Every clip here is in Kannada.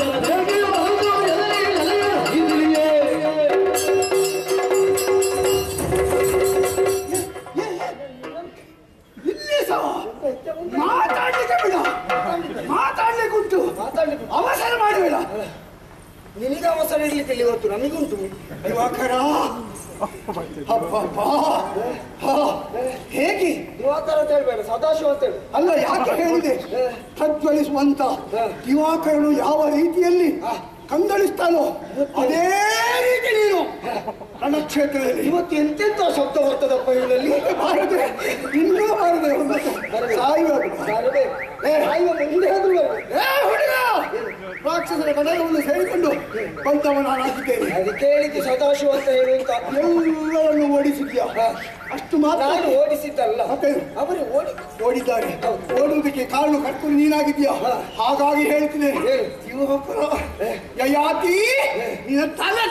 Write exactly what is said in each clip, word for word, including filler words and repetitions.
ಮಾತಾಡ್ಲಿಕ್ಕೆ ಬಿಡ, ಮಾತಾಡ್ಲಿಕ್ಕೆ ಉಂಟು, ಅವಸರ ಮಾಡಬೇಡ. ನಿನಗೆ ಅವಸರ ಇರ್ಲಿಕ್ಕೆ ಇಲ್ಲಿ ಗೊತ್ತು, ನಮಗುಂಟು. ದಿವಾಕರ ಹೇಗೆ? ದಿವಾಕರ ಅಂತ ಹೇಳ್ಬೇಡ, ಸದಾಶಿವ ಅಂತ ಹೇಳು. ಅಲ್ಲ, ಯಾಕೆ ಹೇಳಿದೆ ಪ್ರಜ್ವಲಿಸುವಂತ ದಿವಾಕರನು ಯಾವ ರೀತಿಯಲ್ಲಿ ಕಂಗೊಳಿಸ್ತಾನೋ ಅದೇ ರೀತಿ ನೀನು ನನ್ನ ಕ್ಷೇತ್ರದಲ್ಲಿ ಇವತ್ತು ಎಂತೆಂತ ಶಬ್ದ ಬರ್ತದಪ್ಪ ಇವರಲ್ಲಿ. ಬಾರದೆ, ಇನ್ನೂ ಬಾರದೆ, ಸಾಯುವ ಮುಂದೆ ಆದ್ರೂ ಹುಡುಗ ರಾಕ್ಷಸರ ಕಡೆಯನ್ನು ಸೇರಿಕೊಂಡು ಬಂದವ ನಾನಾಗಿದ್ದೇನೆ. ಅದಕ್ಕೆ ಹೇಳಿದ್ದು ಸದಾಶಿವ ಅಂತ ಹೇಳುವಂತ. ಎಲ್ಲರನ್ನು ಓಡಿಸಿದ್ಯಾ? ಅಷ್ಟು ಮಾತ್ರ ನಾನು ಓಡಿಸಿದ್ದಲ್ಲ, ಮತ್ತೆ ಅವರು ಓಡಿ ಓಡಿದ್ದಾರೆ. ಓಡುವುದಕ್ಕೆ ಕಾರಣ ಕಟ್ಕೊಂಡು ನೀನಾಗಿದ್ಯಾ. ಹಾಗಾಗಿ ಹೇಳ್ತೀನಿ, ಯುವಕರು ಯಯಾತಿ ನಿನ್ನ ತಲೆ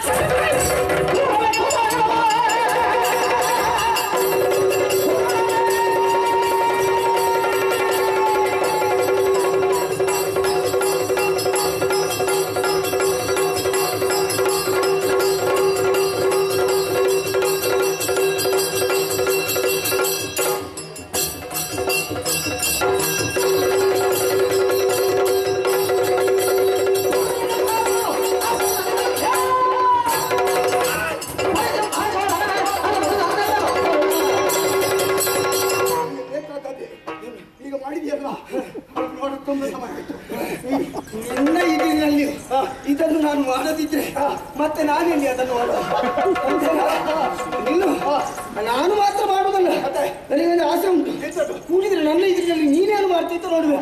ನಿನ್ನ ಇದರಲ್ಲಿ ಇದನ್ನು ನಾನು ಮಾಡದಿದ್ರೆ ಮತ್ತೆ ನಾನೆಲ್ಲಿ ಅದನ್ನು ಇನ್ನು ನಾನು ಮಾತ್ರ ಮಾಡುವುದಲ್ಲ, ನನಗೆ ಆಸೆ ಉಂಟು. ಕೂಡಿದ್ರೆ ನನ್ನ ಇದರಲ್ಲಿ ನೀನೇನು ಮಾಡ್ತಿತ್ತು ನೋಡುವೆ.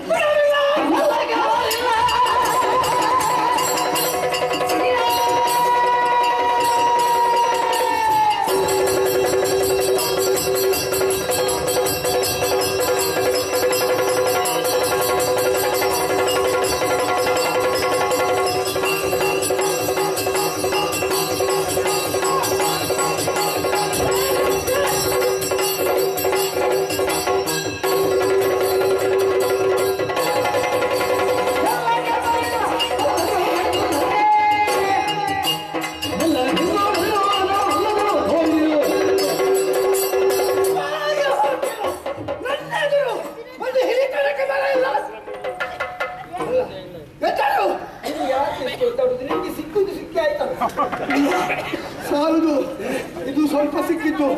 ಸಾಲದು, ಇದು ಸ್ವಲ್ಪ ಸಿಕ್ಕಿತ್ತು,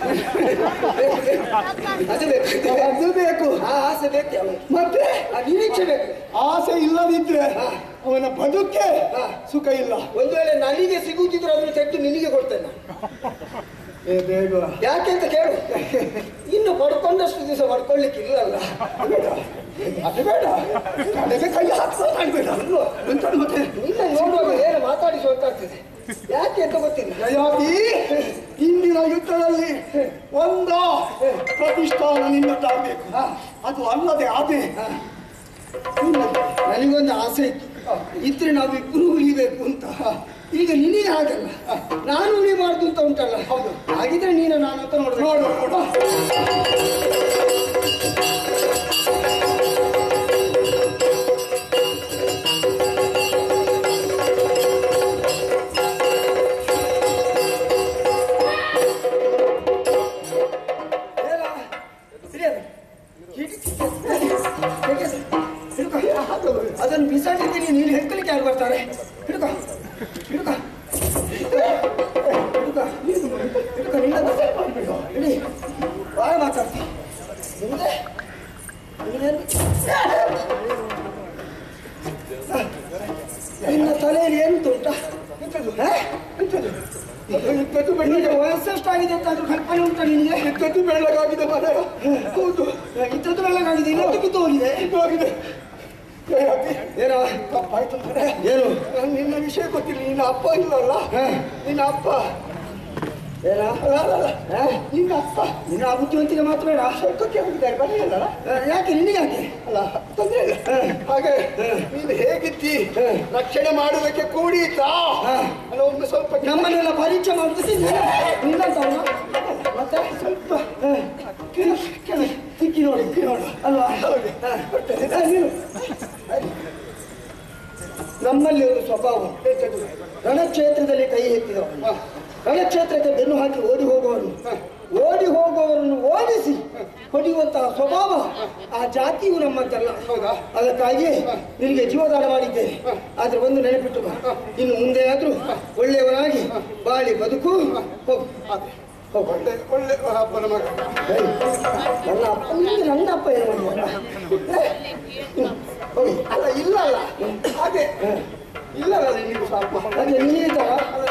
ಅದು ಬೇಕು, ಆಸೆ ಬೇಕು, ಮತ್ತೆ ನಿರೀಕ್ಷೆ ಬೇಕು. ಆಸೆ ಇಲ್ಲದಿದ್ರೆ ಅವನ ಬದುಕೆ ಸುಖ ಇಲ್ಲ. ಒಂದು ವೇಳೆ ನನಗೆ ಸಿಗುತ್ತಿದ್ರೆ ಅದನ್ನು ತೆಗೆದು ನಿನಗೆ ಕೊಡ್ತೇನೆ. ಬೇಗ ಯಾಕೆ ಅಂತ ಕೇಳು. ಇನ್ನು ಪಡ್ಕೊಂಡಷ್ಟು ದಿವಸ ಪಡ್ಕೊಳ್ಳಿಕ್ಕೆ ಇಲ್ಲಲ್ಲ. ಅದು ಬೇಡ, ಅದಕ್ಕೆ ಕೈ ಹಾಕ್ಬೇಡ. ಮತ್ತೆ ನಿನ್ನ ನೋಡುವಾಗ ಏನು ಮಾತಾಡಿಸುವಂತಾಗ್ತದೆ. ಯಾಕೆ ಅಂತ ಗೊತ್ತಿಲ್ಲ. ಯಯಾತಿ, ಇಂದಿನ ಯುದ್ಧದಲ್ಲಿ ಒಂದ ಪ್ರತಿಷ್ಠಾನ ನಿನ್ನದಾಗಬೇಕು. ಅದು ಅಲ್ಲದೆ ಆದ್ರೆ ನನಗೊಂದು ಆಸೆ ಇತ್ತು, ಇದ್ರೆ ನಾವಿಬ್ರು ಉಳಿಬೇಕು ಅಂತ. ಈಗ ನಿನಗೆ ಹಾಗಲ್ಲ, ನಾನು ಉಳಿಬಾರ್ದು ಅಂತ ಉಂಟಲ್ಲ. ಹೌದು, ಹಾಗಿದ್ರೆ ನೀನು ನಾನು ಅಂತ ನೋಡ ನೋಡು ನೋಡು ಅದನ್ನು ಬಿಸಾಡಿದ್ದೀನಿ. ನೀನು ಹೆಕ್ಕಲಿಕ್ಕೆ ಯಾರು ಬರ್ತಾರೆ? ಹಿಡ್ಕ ಹಿಡ್ಕ ಹಿಡ್ಕ ಹಿಡ್ಕ ನಿನ್ನ ಇಡೀ ಬಾಳ ಮಾತಾಡ್ತೀನಿ. ಮುಂದೆ ನಿನ್ನ ತಲೆಯಲ್ಲಿ ಏನು ಉಂಟಾ? ಇಪ್ಪತ್ತು ಬೆಳ್ಳಗೆ ವಯಸ್ಸೆಷ್ಟಾಗಿದೆ ಅಂತ ಅದ್ರ ಕಲ್ಪನೆ ಉಂಟಾ ನಿನಗೆ? ಇಪ್ಪತ್ತು ಬೆಳ್ಳಗಾಗಿದೆ ಮನೆ. ಹೌದು, ಇದ್ದದ್ದು ಬೆಳ್ಳಗಾಗಿದೆ, ಇನ್ನೊಂದು ಕಿತ್ತು ಹೋಗಿದೆ. ಹೋಗಿದೆ. ಏನೋ ತಪ್ಪಾಯ್ತು ಅಂದ್ರೆ ಏನು? ನಿನ್ನ ವಿಷಯ ಗೊತ್ತಿಲ್ಲ. ನಿನ್ನ ಅಪ್ಪ ಇಲ್ಲಲ್ಲ, ನಿನ್ನ ಅಪ್ಪ ಏನ ನಿನ್ನ ಅಪ್ಪ ನಿನ್ನ ಬುದ್ಧಿವಂತಿಗೆ ಮಾತ್ರ ಬೇಡ. ಸ್ವರ್ಗಕ್ಕೆ ಹೋಗಿದ್ದಾರೆ, ಬರಲಿಲ್ಲ. ಯಾಕೆ ನಿನಗೆ ಯಾಕೆ ಅಲ್ಲ, ತೊಂದ್ರೆ ಇಲ್ಲ. ಹಾಗೆ ನೀನು ಹೇಗಿದ್ದಿ, ರಕ್ಷಣೆ ಮಾಡುವುದಕ್ಕೆ ಕೂಡಿತಾ ಅಲ್ಲ, ಒಮ್ಮೆ ಸ್ವಲ್ಪ ನಮ್ಮನ್ನೆಲ್ಲ ಪರೀಕ್ಷೆ ಮಾಡ್ತಿದ್ದೆ. ನಿನ್ನಂತವನು ಮತ್ತೆ ಸ್ವಲ್ಪ ತಿಕ್ಕಿ ನೋಡಿ ನೋಡು ಅಲ್ವಾ? ಹೌದು. ನೀನು ನಮ್ಮಲ್ಲಿ ಒಂದು ಸ್ವಭಾವ. ರಣಕ್ಷೇತ್ರದಲ್ಲಿ ಕೈ ಎತ್ತಿದವ, ರಣಕ್ಷೇತ್ರಕ್ಕೆ ಬೆನ್ನು ಹಾಕಿ ಓಡಿ ಹೋಗುವವನು, ಓಡಿ ಹೋಗುವವರನ್ನು ಓಡಿಸಿ ಹೊಡೆಯುವಂತಹ ಸ್ವಭಾವ ಆ ಜಾತಿಯು ನಮ್ಮದ್ದಲ್ಲ. ಅದಕ್ಕಾಗಿ ನಿನಗೆ ಜೀವದಾನ ಮಾಡಿದ್ದೇನೆ. ಆದ್ರೆ ಒಂದು ನೆನಪಿಟ್ಟು ಬಾ, ಇನ್ನು ಮುಂದೆ ಆದ್ರೂ ಒಳ್ಳೆಯವನಾಗಿ ಬಾಳಿ ಬದುಕು. ಹೋಗು ಒಳ್ಳೆ ಒಳ್ಳೆ ಅಪ್ಪನ ಮಗ. ನನ್ನ ಅಪ್ಪ ನಿಮಗೆ ನನ್ನ ಅಪ್ಪ ಏನು ಹೋಗಿ. ಅಲ್ಲ ಇಲ್ಲ ಅಲ್ಲ ಹಾಗೆ ಇಲ್ಲಲ್ಲ ನೀವು ಸ್ವಲ್ಪ ಅದೇ ನೀನಿದ್ದ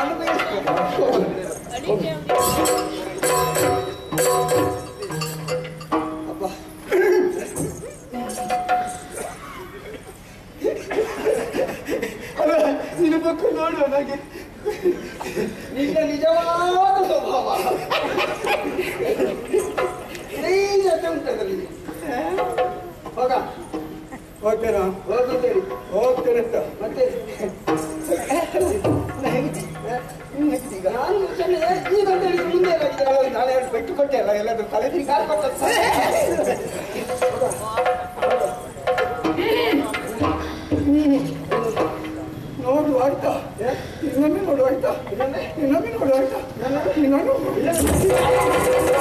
ಅಪ್ಪ. ಅಲ್ಲ ನಿನ್ನ ಪಕ್ಕ ನೋಡುವ ನನಗೆ ನಿನ್ನ ನಿಜವಾದ ಸ್ವಭಾವ ಜೊತೆ ಉಂಟದ್ರಲ್ಲಿ. ಹೋಗ ಹೋಗ್ತೇನಾ? ಹೋಗಿದ್ದೇನೆ ಹೋಗ್ತೇನೆ ಅಂತ ಮತ್ತೆ ಈಗ ನಾನು ಈಗ ಅಂತ ಹೇಳಿದ್ರೆ ಮುಂದೆ ಏನಾಗಿದೆ? ನಾಳೆ ಎರಡು ಪೆಟ್ಟು ಕೊಟ್ಟೆ ಅಲ್ಲ, ಎಲ್ಲಾದ್ರೂ ತಲೆ ತಿರುಗಿ ಕಾಲು ಕೊಟ್ಟ ನೋಡು ಆಯ್ತಾ? ಇನ್ನೊಮ್ಮೆ ನೋಡು ಆಯ್ತಾ? ಇನ್ನೊಮ್ಮೆ ನೋಡು ಆಯ್ತಾ? ಇನ್ನೊಮ್ಮೆ